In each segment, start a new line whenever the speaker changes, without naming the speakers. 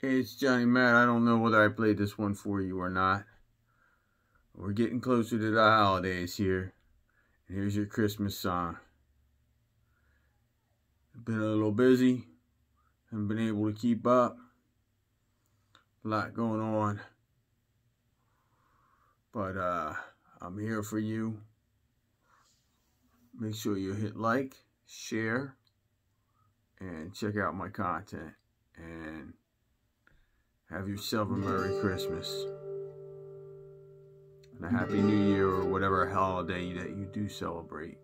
Hey, it's Johnny Matt. I don't know whether I played this one for you or not. We're getting closer to the holidays here. And here's your Christmas song. I've been a little busy. Haven't been able to keep up. A lot going on. But I'm here for you. Make sure you hit like, share, and check out my content. And have yourself a Merry Christmas and a Happy New Year, or whatever holiday that you do celebrate.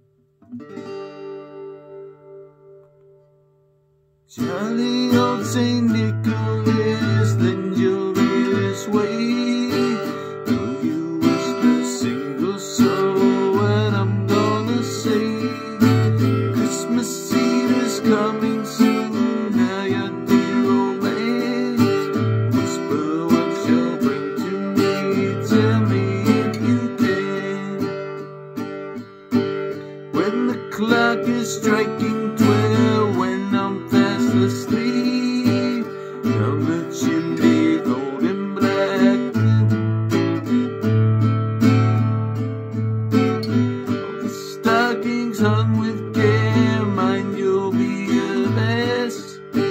Jolly old St. Nicholas, lend your ear this way. Though you whisper single soul, what I'm gonna say. Christmas Eve is coming soon, now your dear old man. Whisper what you'll bring to me, tell me if you can. When the clock is striking 12, when I'm fast asleep, down the chimney golden black, all the stockings hung with care, mind you'll be the best.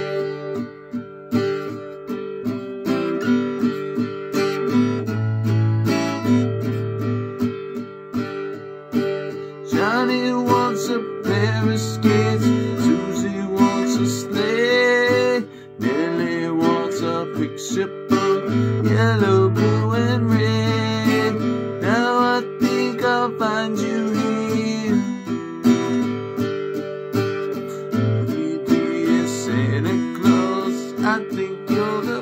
Johnny wants a pair of skates, Susie wants a sleigh, Nellie wants a picture book, yellow, blue, and red. Now I think I'll find you here. Every day is Santa Claus, I think you're the